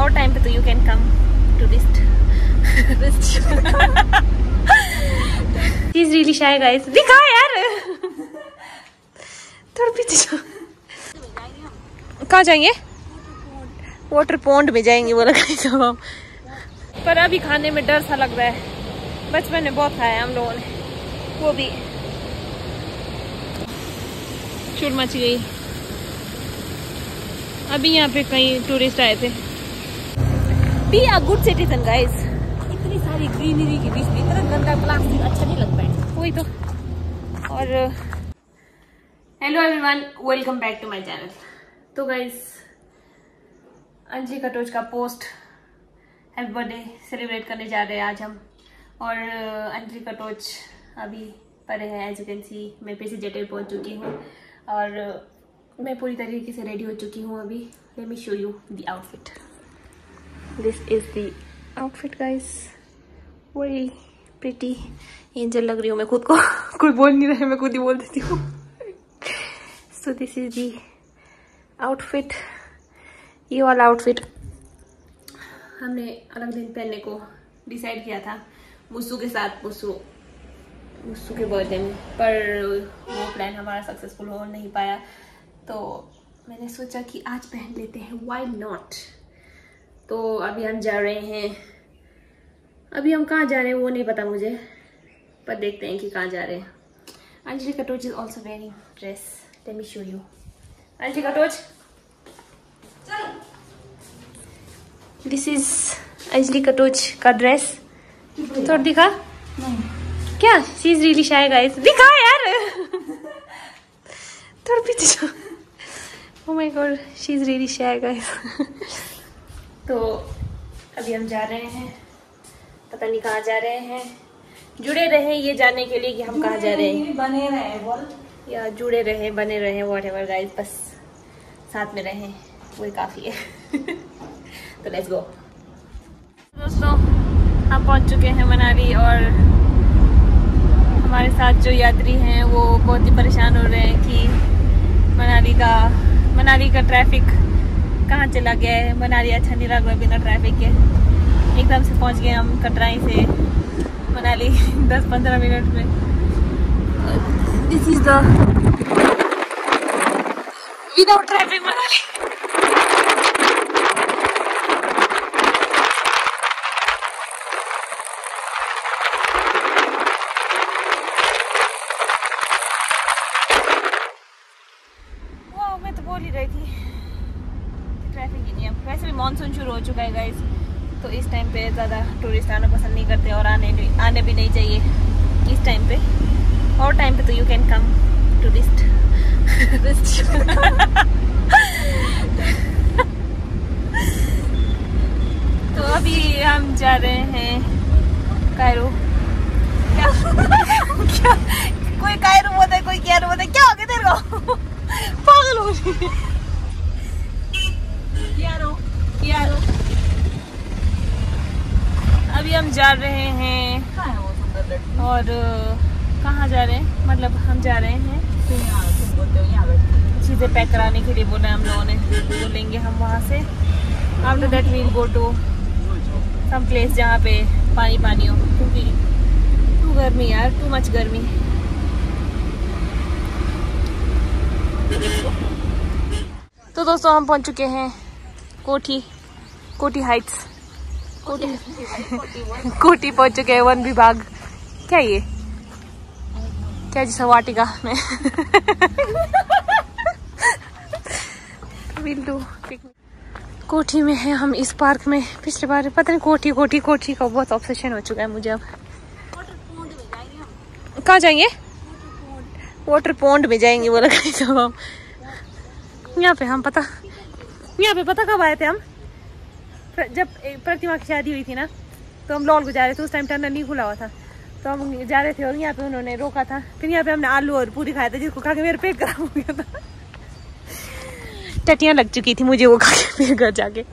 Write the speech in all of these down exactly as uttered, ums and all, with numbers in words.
और टाइम पे तो you can come tourist. She's really shy guys। दिखा यार थोड़ा पीछे जाओ। कहाँ जाएंगे? वाटर पॉन्ड में जाएंगे बोला गाइस हम। पर अभी खाने में डर सा लग रहा है। बचपन में बहुत खाया हम लोगों ने, वो भी चुड़ मच गई। अभी यहाँ पे कई टूरिस्ट आए थे। Be a good citizen guys. इतनी सारी ग्रीनरी के बीच में इतना गंदा प्लास्टिक अच्छा नहीं लगता है। वही तो। और hello everyone, welcome back to my channel. तो गाइस अंजलि कटोच का पोस्ट हैप्पी बर्थडे सेलिब्रेट करने जा रहे हैं आज हम। और अंजलि कटोच अभी परे है, एज यू कैन सी। मैं फिर से जटेल पहुंच चुकी हूँ और मैं पूरी तरीके से रेडी हो चुकी हूँ अभी। Let me show you the outfit. This is the outfit guys, very pretty angel लग रही हूँ मैं खुद को। कोई बोल नहीं रहा है, मैं खुद ही बोल देती हूँ। So this is the outfit. ये वाला आउटफिट हमने अलग दिन पहनने को डिसाइड किया था मुस्सू के साथ, मुस्सू मुस्सू के बर्थडे में, पर वो प्लान हमारा सक्सेसफुल हो नहीं पाया। तो मैंने सोचा कि आज पहन लेते हैं, व्हाई नॉट। तो अभी हम जा रहे हैं। अभी हम कहाँ जा रहे हैं वो नहीं पता मुझे, पर देखते हैं कि कहाँ जा रहे हैं। Anjali Katoch is also wearing dress. Let me show you. Anjali Katoch, this is Anjali Katoch का ड्रेस। थोड़ा दिखा। नहीं। क्या? She is really shy guys. दिखा यार थोड़ा पीछे जाओ। Oh my God, she is really shy guys. तो अभी हम जा रहे हैं, पता नहीं कहाँ जा रहे हैं। जुड़े रहे ये जानने के लिए कि हम कहाँ जा रहे हैं। बने रहे बोल, या जुड़े रहे, बने रहे, व्हाटएवर गाइस, बस साथ में रहे वही काफी है। तो लेट्स गो। दोस्तों हम पहुंच चुके हैं मनाली और हमारे साथ जो यात्री हैं वो बहुत ही परेशान हो रहे हैं कि मनाली का मनाली का ट्रैफिक कहाँ चला गया है। मनाली अच्छा नहीं लग रहा बिना ट्रैफिक के। एकदम से पहुंच गए हम कटराई से मनाली दस पंद्रह मिनट में। This is the without traffic Manali. बोल ही रही थी ट्रैफिक ही नहीं है। वैसे भी मानसून शुरू हो चुका है गाइस, तो इस टाइम पे ज़्यादा टूरिस्ट आना पसंद नहीं करते और आने आने भी नहीं चाहिए इस टाइम पे। और टाइम पे तो यू कैन कम टूरिस्ट। तो अभी हम जा रहे हैं कायरो। क्या? क्या? कोई कायरो बोलता है, कोई कैरो बोलता है। क्या हो गया तेरे को? पागल हो रही है। यारो, यारो। अभी हम जा रहे हैं और कहाँ जा रहे हैं, मतलब हम जा रहे हैं चीज़ें पैक कराने के लिए बोला हम लोगों ने। तो लेंगे हम वहाँ से। After that we'll go to some place जहाँ पे पानी पानी हो, क्योंकि टू गर्मी यार, टू मच गर्मी। तो दोस्तों हम पहुंच चुके हैं कोठी कोठी हाइट्स। कोठी कोठी पहुंच चुके हैं, वन विभाग। क्या ये क्या जैसा वाटिका में। कोठी में है हम, इस पार्क में। पिछले बार पता नहीं कोठी कोठी कोठी का बहुत ऑब्सेशन हो चुका है मुझे। अब कहाँ जाएंगे? वाटर पॉन्ड में जाएंगे बोला गाइस हम। यहाँ पे हम पता यहाँ पे पता कब आए थे हम? जब प्रतिमा की शादी हुई थी ना, तो हम लॉल को जा रहे थे। उस टाइम टनल नहीं खुला हुआ था, तो हम जा रहे थे और यहाँ पे उन्होंने रोका था। फिर यहाँ पे हमने आलू और पूरी खाया था, जिसको खा के मेरे पेट खराब हो गया था। टटियाँ लग चुकी थी मुझे वो खा के फिर घर जाके।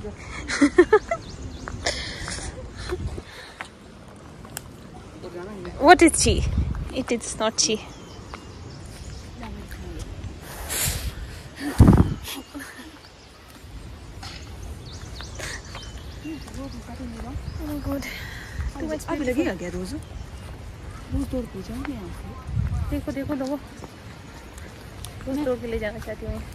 What is she? It is not she. Oh God, too much अब लगेगा क्या रोज रोज तोड़ के जाएंगे यहाँ से। देखो देखो देखो, रोज तोड़ के ले जाना चाहती हूँ।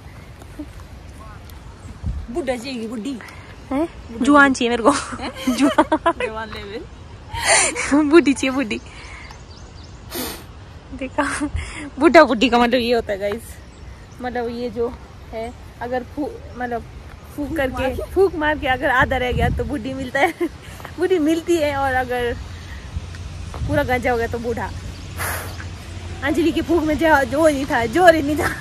बुढ़ा चाहिए बुढ़ी है, जुआन चाहिए मेरे को। जुआन लेवल बुढ़ी चाहिए, बुढ़ी। देखा, बुढ़ा बुढ़ी का मतलब ये होता है गाइस, मतलब ये जो है अगर मतलब फूक करके फूक मार के अगर आधा रह गया तो बुढ़ी मिलता है, बुढ़ी मिलती है, और अगर पूरा गंजा हो गया तो बूढ़ा। अंजलि की फूक में जो जो नहीं था, जोर ही नहीं था।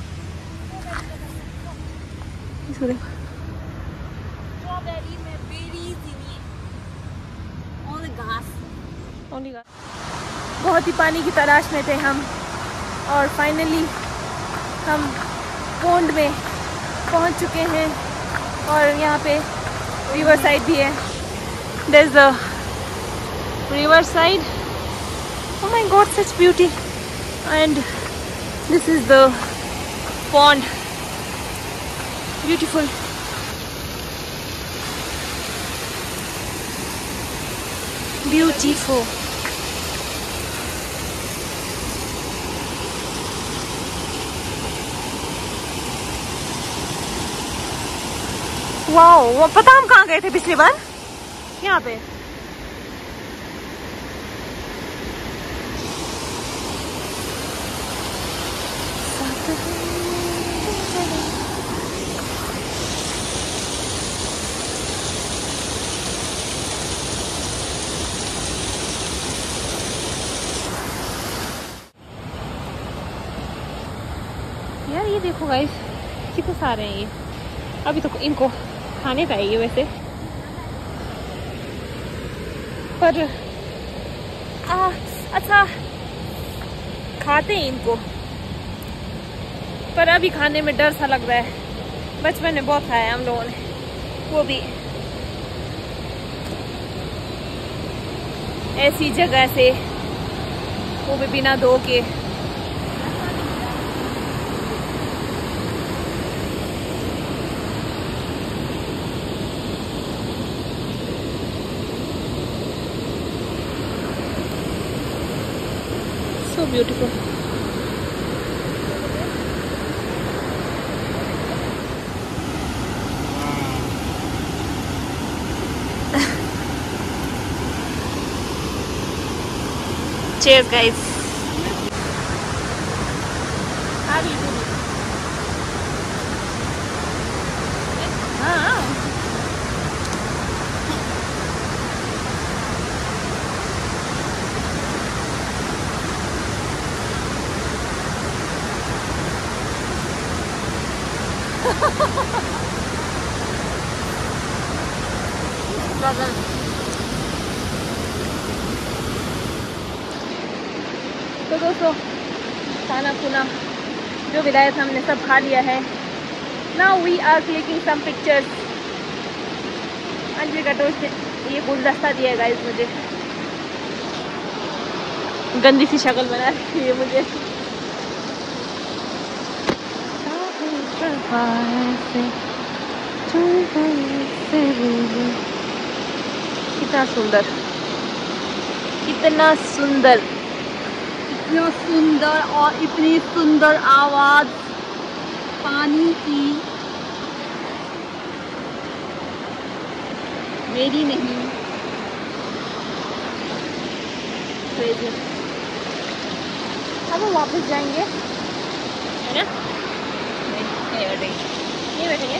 बहुत ही पानी की तलाश में थे हम, और फाइनली हम पोंड में पहुंच चुके हैं, और यहाँ पे रिवर साइड भी है। There is the river side. Oh my God, such beauty. And this is the pond, beautiful. Beautiful. Wow, पता हम कहाँ गए थे पिछली बार? यहाँ पे। यार ये देखो गाइस, कितने सारे हैं ये। अभी तो इनको खाने का है ये वैसे, पर आ, अच्छा खाते हैं इनको, पर अभी खाने में डर सा लग रहा है। बचपन में बहुत खाया हम लोगों ने, वो भी ऐसी जगह से, वो भी बिना धो के। So beautiful. Cheers guys. How do you do it? Ah. तो दोस्तों, खाना खुना जो भी लाया था हमने सब खा लिया है। Now we are clicking some pictures. Anjali का दोस्त ये गुलदस्ता दिया गाइस मुझे, गंदी सी शक्ल बना रही है मुझे। कितना सुंदर, कितना सुंदर, इतना सुंदर, और इतनी सुंदर आवाज पानी की, मेरी नहीं। अब हम वापस जाएंगे, है ना? नहीं बैठेंगे, नहीं बैठेंगे।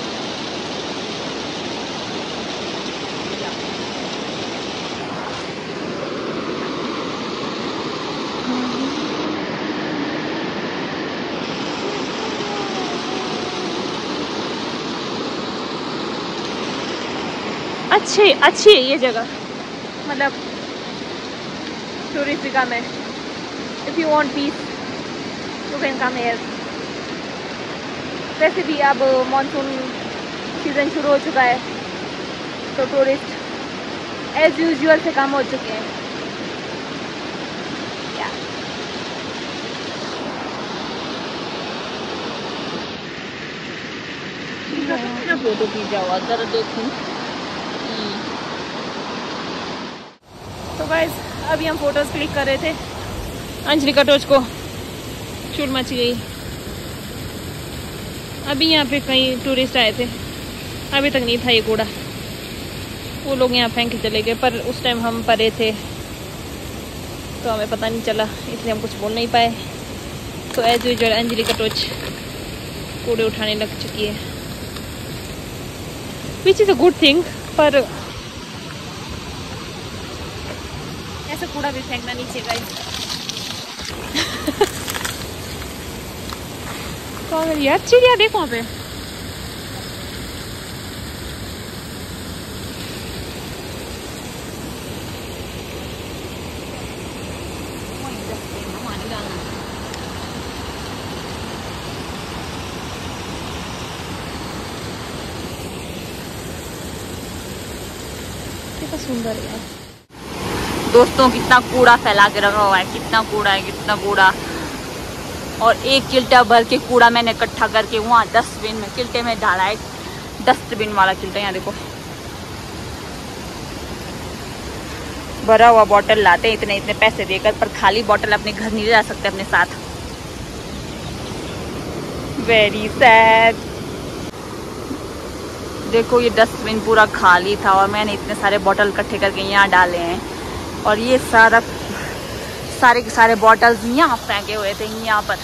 अच्छी अच्छी है ये जगह, मतलब टूरिस्ट जगह में। If you want peace you can come here. वैसे भी अब मानसून सीज़न शुरू हो चुका है, तो टूरिस्ट एज यूजुअल से कम हो चुके हैं। फोटो खींचा हुआ, जरा देखूं। तो गाइस अभी हम फोटोज क्लिक कर रहे थे, अंजलि कटोच को चूड़ मच गई। अभी यहाँ पे कई टूरिस्ट आए थे, अभी तक नहीं था ये कूड़ा, वो लोग यहाँ फेंक के चले गए, पर उस टाइम हम परे थे तो हमें पता नहीं चला, इसलिए हम कुछ बोल नहीं पाए। तो एज यूजुअल अंजलि कटोच कूड़े उठाने लग चुकी है, which is a good thing, पर ऐसा कूड़ा भी फेंकना नीचे गाइस। कौन यार चिड़िया देखो वहाँ पे, कितना सुंदर है यार। दोस्तों कितना कूड़ा फैला के रखा हुआ है, कितना कूड़ा है, कितना कूड़ा। और एक चिल्टा भर के कूड़ा मैंने इकट्ठा करके वहाँ डस्टबिन में, चिल्टे में डाला है, डस्टबिन वाला चिल्टा। यहाँ देखो भरा हुआ बॉटल लाते हैं इतने इतने पैसे देकर, पर खाली बॉटल अपने घर नहीं ले जा सकते अपने साथ। Very sad. देखो ये डस्टबिन पूरा खाली था और मैंने इतने सारे बॉटल इकट्ठे करके यहाँ डाले हैं, और ये सारा सारे के सारे बॉटल्स यहाँ फेंके हुए थे। यहाँ पर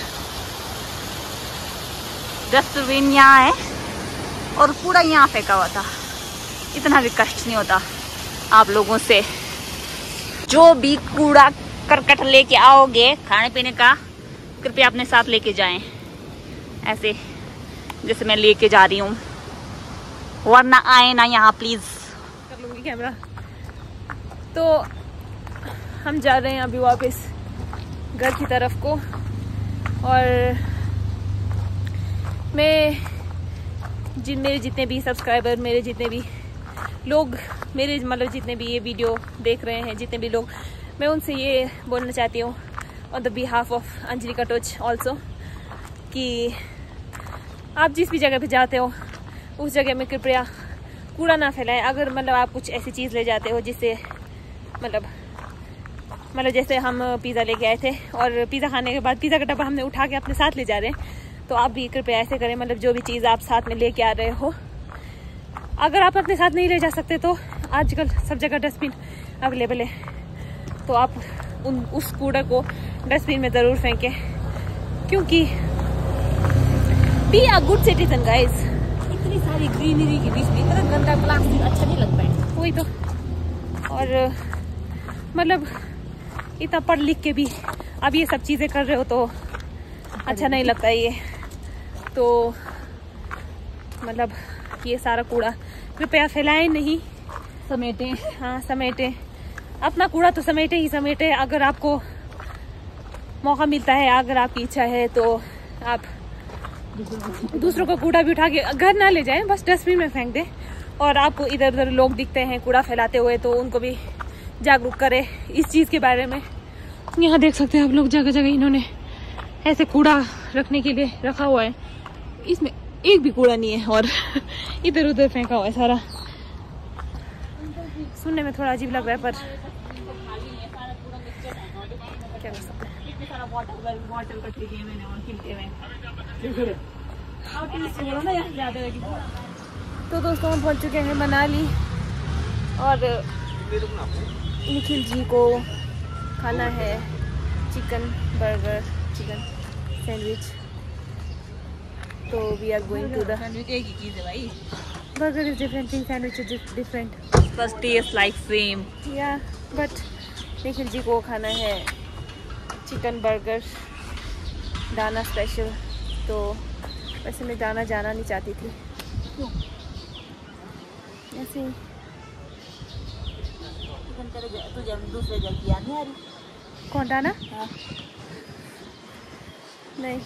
डस्टबिन यहाँ है और पूरा यहाँ फेंका हुआ था। इतना भी कष्ट नहीं होता आप लोगों से। जो भी कूड़ा करकट लेके आओगे खाने पीने का, कृपया अपने साथ लेके जाएं, ऐसे जैसे मैं लेके जा रही हूँ, वरना आए ना यहाँ प्लीज। कर लूंगी कैमरा। तो हम जा रहे हैं अभी वापस घर की तरफ को, और मैं जिन मेरे जितने भी सब्सक्राइबर, मेरे जितने भी लोग, मेरे मतलब जितने भी ये वीडियो देख रहे हैं, जितने भी लोग, मैं उनसे ये बोलना चाहती हूँ on the behalf of Anjali Katoch also, कि आप जिस भी जगह पे जाते हो उस जगह में कृपया कूड़ा ना फैलाएं। अगर मतलब आप कुछ ऐसी चीज़ ले जाते हो जिससे मतलब मतलब जैसे हम पिज़्ज़ा लेके आए थे और पिज़्ज़ा खाने के बाद पिज़्ज़ा का डब्बा हमने उठा के अपने साथ ले जा रहे हैं, तो आप भी कृपया ऐसे करें। मतलब जो भी चीज़ आप साथ में लेके आ रहे हो, अगर आप अपने साथ नहीं ले जा सकते तो आजकल सब जगह डस्टबिन अवेलेबल है, तो आप उन उस कूड़ा को डस्टबिन में ज़रूर फेंकें, क्योंकि be a good citizen guys. इतनी सारी ग्रीनरी के बीच में इतना गंदा प्लास्टिक अच्छा नहीं लगता है, वही तो। और मतलब इतना पढ़ लिख के भी अब ये सब चीज़ें कर रहे हो तो अच्छा नहीं लगता ये। तो मतलब ये सारा कूड़ा कृपया फैलाएं नहीं, समेटें। हाँ समेटें, अपना कूड़ा तो समेटे ही समेटे। अगर आपको मौका मिलता है, अगर आपकी इच्छा है, तो आप दूसरों का कूड़ा भी उठा के घर ना ले जाएं, बस डस्टबिन में फेंक दें। और आपको इधर उधर लोग दिखते हैं कूड़ा फैलाते हुए, तो उनको भी जागरूक करें इस चीज़ के बारे में। यहाँ देख सकते हैं आप लोग, जगह जगह इन्होंने ऐसे कूड़ा रखने के लिए रखा हुआ है, इसमें एक भी कूड़ा नहीं है और इधर उधर फेंका हुआ है सारा। सुनने में थोड़ा अजीब लग रहा है, पर क्या कर सकते हैं। तो दोस्तों हम पहुंच चुके हैं मनाली, और निखिल जी को खाना है चिकन बर्गर, चिकन सैंडविच। तो we are going to the sandwich. एक ही चीज़ है भाई, burger is different thing, sandwich is different, but taste like same. या बट निखिल जी को खाना है चिकन बर्गर दाना स्पेशल। तो वैसे मैं दाना जाना नहीं चाहती थी, क्यों ऐसे ही तुझे दूसरे जगह याद नहीं आ रही। कौन दाना? हाँ। नहीं,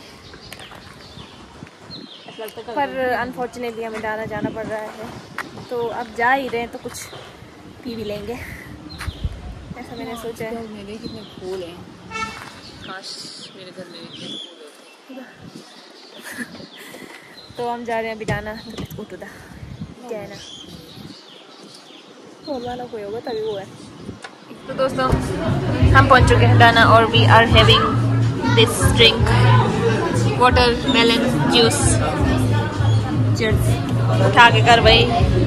पर अनफॉर्चुनेटली हमें दाना जाना पड़ रहा है, तो अब जा ही रहे हैं तो कुछ पी भी लेंगे, ऐसा मैंने सोचा है। मेरे कितने फूल हैं, काश मेरे घर में इतने फूल होते। तो हम जा रहे हैं अभी दाना उठो दा क्या है ना, फूल वाला कोई होगा तभी वो है। तो दोस्तों हम पहुंच चुके हैं दाना और we are having this drink watermelon juice. Cheers. उठा के कर भाई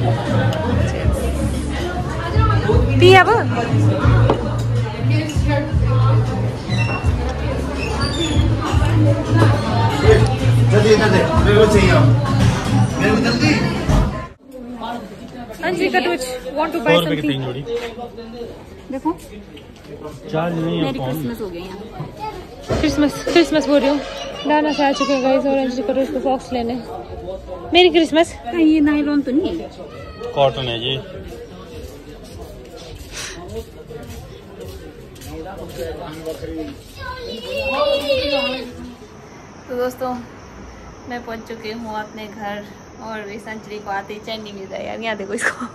पी अब हाँ जी Katoch want to buy something. देखो चार मेरी क्रिसमस हो गई यहाँ। क्रिसमस क्रिसमस बोल रही हूँ। दाना से आ चुके हैं गाइस और अंजलि कटुच को फॉक्स लेने। मेरी क्रिसमस। ये नायलॉन तो नहीं है, कॉटन है जी। तो दोस्तों मैं पहुंच चुकी हूँ अपने घर और इस अंजलि को आते ही चैन नहीं मिल रहा है यार। यहाँ देखो इसको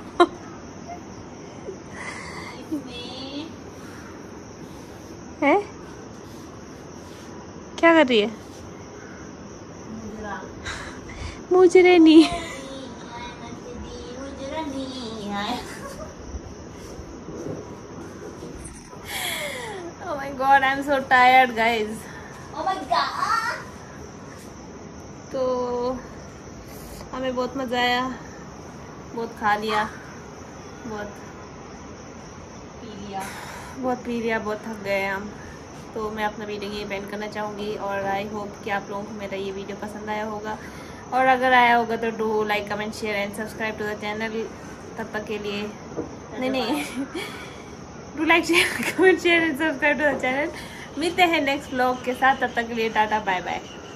है क्या कर रही है? मुजरे नहीं Oh my god, I'm so tired guys. Oh my god. तो हमें बहुत मजा आया, बहुत खा लिया, बहुत पी लिया बहुत पी लिया बहुत थक गए हम। तो मैं अपना वीडियो ये बेंड करना चाहूँगी और आई होप कि आप लोगों को मेरा ये वीडियो पसंद आया होगा और अगर आया होगा तो do like comment share and subscribe to the channel. तब तक के लिए नहीं नहीं do like share comment share and subscribe to the channel. मिलते हैं नेक्स्ट व्लॉग के साथ, तब तक के लिए टाटा बाय बाय।